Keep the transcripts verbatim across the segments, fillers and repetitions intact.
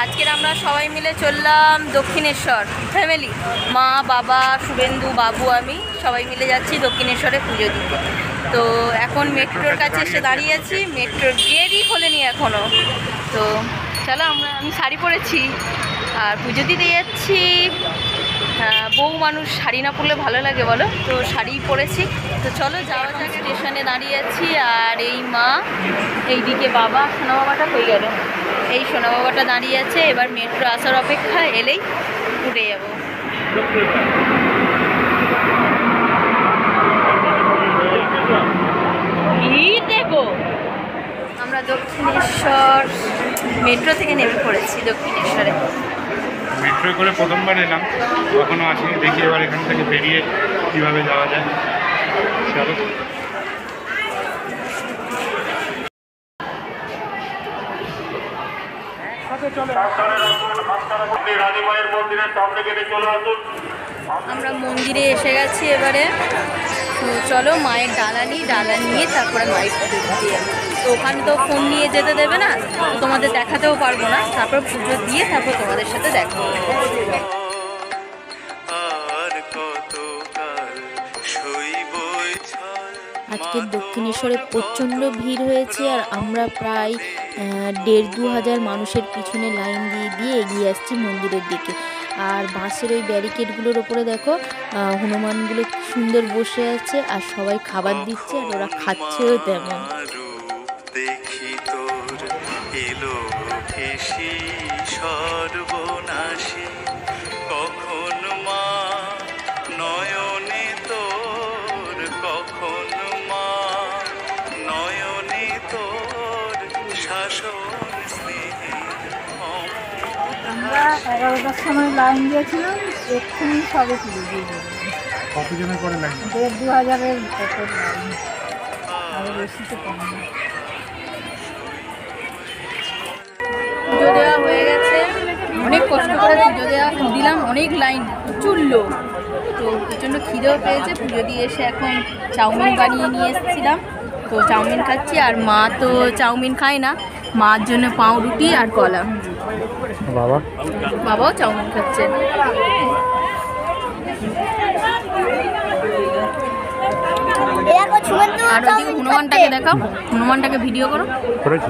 আজকের আমরা সবাই মিলে চললাম দক্ষিণেশ্বর ফ্যামিলি, মা বাবা শুভেন্দু বাবু আমি সবাই মিলে যাচ্ছি দক্ষিণেশ্বরে পুজো দিতে। তো এখন মেট্রোর কাছে এসে দাঁড়িয়ে আছি, মেট্রোর গেটই খোলেনি এখনও। তো চলো, আমরা আমি শাড়ি পরেছি আর পুজো দিতে যাচ্ছি। বউ মানুষ শাড়ি না পরলে ভালো লাগে বলো, তো শাড়ি পরেছি। তো চলো যাওয়া যাক। স্টেশনে দাঁড়িয়ে আছি আর এই মা, এইদিকে বাবা, সোনা বাবাটা হয়ে গেল, এই সোনা বাবাটা দাঁড়িয়ে আছে। এবার মেট্রো আসার অপেক্ষা, এলেই উঠে যাব। দেখো আমরা দক্ষিণেশ্বর মেট্রো থেকে নেমে পড়েছি দক্ষিণেশ্বরে। মেট্রো করে প্রথমবার এলাম, কখনো আসিনি, দেখি এবার এখান থেকে বেরিয়ে কীভাবে যাওয়া যায়। চলো। আমরা মন্দিরে এসে গেছি এবারে। তো চলো মায়ের ডালা নিই, ডালা নিয়ে তারপরে মায়ের পুজো দিতে যাবো। তো ওখানে তো ফোন নিয়ে যেতে দেবে না, তো তোমাদের দেখাতেও পারবো না। তারপর পুজো দিয়ে তারপর তোমাদের সাথে দেখা হবে। আজকের দক্ষিণেশ্বরে প্রচণ্ড ভিড় হয়েছে আর আমরা প্রায় দেড় দু হাজার মানুষের পিছনে লাইন দিয়ে দিয়ে এগিয়ে আসছি মন্দিরের দিকে। আর বাসের ওই ব্যারিকেডগুলোর ওপরে দেখো হনুমানগুলো সুন্দর বসে আছে আর সবাই খাবার দিচ্ছে আর ওরা খাচ্ছেও তেমন। সর্বনাশী কখন মা নয়নে তোর, কখন মা নয়নে তোর শাসন স্নেহে। আমরা এগারোটার সময় লাইন দিয়েছিলাম, এক্ষুনি সবে তুলে দিয়ে দেবো। কতজনের করে লাইন? দেড় দু হাজারের ভেতর লাইন, আরও বেশি তো কম না। পুজো দেওয়া হয়ে গেছে, অনেক কষ্ট করে পুজো দেওয়া দিলাম, অনেক লাইন, প্রচুর লোক। তো প্রচণ্ড খিদেও পেয়েছে। পুজো দিয়ে এসে এখন চাউমিন বানিয়ে নিয়ে এসেছিলাম, তো চাউমিন খাচ্ছি। আর মা তো চাউমিন খায় না, মার জন্য পাউরুটি আর কলা। বাবা বাবাও চাউমিন খাচ্ছে। আর ওদিকে হনুমানটাকে দেখাও, হনুমানটাকে ভিডিও করো। করেছি।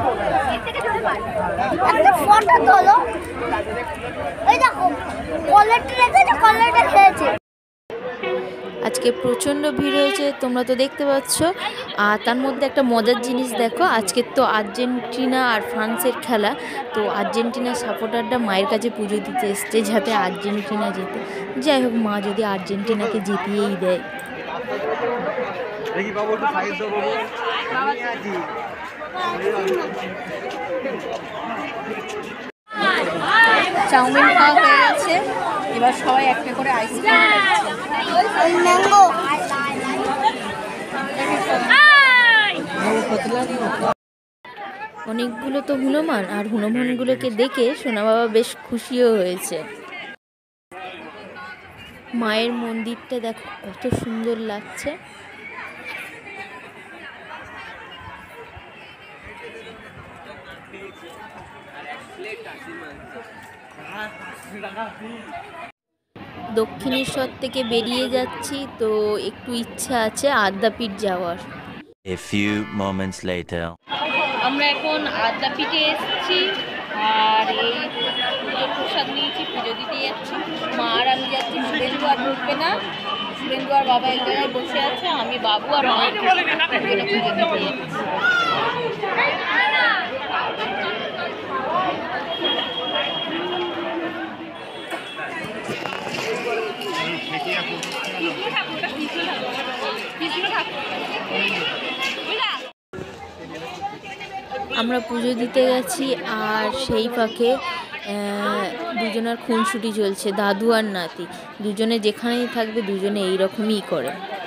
একটা ফটো তোলো, ওই দেখো কলারটা রেখেছে, কলারটা খেয়েছে। আজকে প্রচণ্ড ভিড় হয়েছে, তোমরা তো দেখতে পাচ্ছ। আর তার মধ্যে একটা মজার জিনিস দেখো, আজকে তো আর্জেন্টিনা আর ফ্রান্সের খেলা। তো আর্জেন্টিনার সাপোর্টাররা মায়ের কাছে পুজো দিতে এসছে যাতে আর্জেন্টিনা জিতে। যাই হোক, মা যদি আর্জেন্টিনাকে জিতিয়েই দেয়। চাউমিন খাওয়া হয়ে গেছে, এবার সবাই একটা করে আইসক্রিম অনেকগুলো তো হনুমান, আর হনুমানগুলোকে দেখে সোনা বাবা বেশ খুশিও হয়েছে। মায়ের মন্দিরটা দেখো কত সুন্দর লাগছে। দক্ষিণেশ্বর থেকে বেরিয়ে যাচ্ছি, তো একটু ইচ্ছা আছে আদ্যাপীঠ যাওয়ার। A few moments later. আমরা এখন আদ্যাপীঠে এসেছি আর এই পুজোর প্রসাদ নিয়েছি, পুজো দিতে যাচ্ছি। মা আর আমি যাচ্ছি, শুভেন্দু আর ঢুকবে না। শুভেন্দু আর বাবা এক জায়গায় বসে আছে, আমি বাবু আর মা পুজো দিতে যাচ্ছি। আমরা পুজো দিতে গেছি আর সেই ফাঁকে দুজনের খুনসুটি চলছে, দাদু আর নাতি। দুজনে যেখানেই থাকবে দুজনে এইরকমই করে।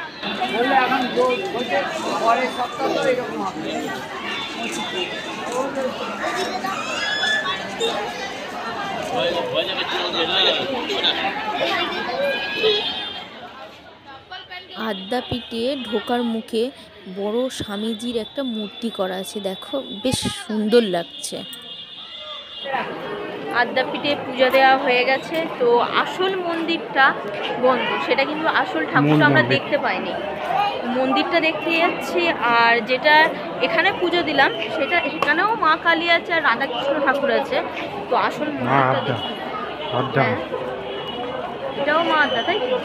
আদ্যাপীঠে ঢোকার মুখে বড় স্বামীজির একটা মূর্তি করা আছে, দেখো বেশ সুন্দর লাগছে। আদ্যাপীঠে পূজা দেওয়া হয়ে গেছে। তো আসল মন্দিরটা বন্ধ, সেটা কিন্তু আসল ঠাকুরটা আমরা দেখতে পাইনি। মন্দিরটা দেখতে যাচ্ছি, আর যেটা এখানে পুজো দিলাম সেটা এখানেও মা কালী আছে আর রাধাকৃষ্ণ ঠাকুর আছে। তো আসল মন্দিরটা দেখি। হ্যাঁ, এটাও মা আদ্যা, তাই তো?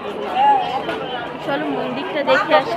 চলো মন্দিরটা দেখে আসি।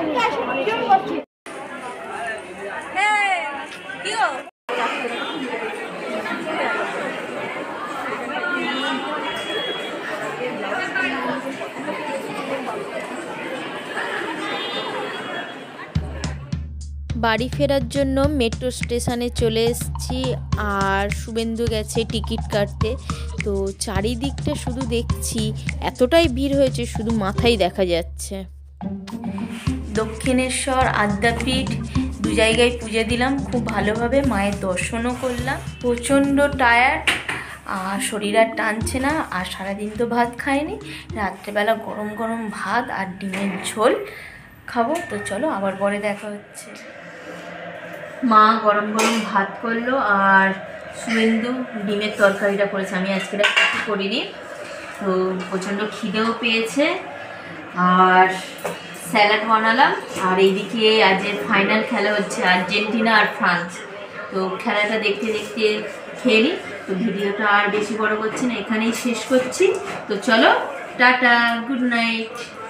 বাড়ি ফেরার জন্য মেট্রো স্টেশনে চলে এসেছি, আর শুভেন্দু গেছে টিকিট কাটতে। তো চারিদিকটা শুধু দেখছি, এতটাই ভিড় হয়েছে শুধু মাথাই দেখা যাচ্ছে। দক্ষিণেশ্বর আদ্যাপীঠ দু জায়গায় পুজো দিলাম, খুব ভালোভাবে মায়ের দর্শনও করলাম। প্রচণ্ড টায়ার্ড, আর শরীর আর টানছে না। আর সারাদিন তো ভাত খাইনি, রাত্রেবেলা গরম গরম ভাত আর ডিমের ঝোল খাবো। তো চলো আবার পরে দেখা হচ্ছে। মা গরম গরম ভাত করলো, আর শুভেন্দু ডিমের তরকারিটা করেছে। আমি আজকে কিছু করিনি, তো প্রচণ্ড খিদেও পেয়েছে। আর স্যালাড বানালাম, আর এইদিকে আজের ফাইনাল খেলা হচ্ছে আর্জেন্টিনা আর ফ্রান্স। তো খেলাটা দেখতে দেখতে খেয়ে নিই। তো ভিডিওটা আর বেশি বড় করছি না, এখানেই শেষ করছি। তো চলো টাটা, গুড নাইট।